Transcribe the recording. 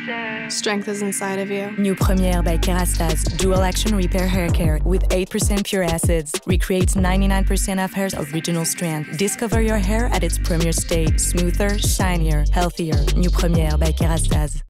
Strength is inside of you. New Première by Kerastase, dual action repair hair care with 8% pure acids. Recreates 99% of hair's original strength. Discover your hair at its premier state. Smoother, shinier, healthier. New Première by Kerastase.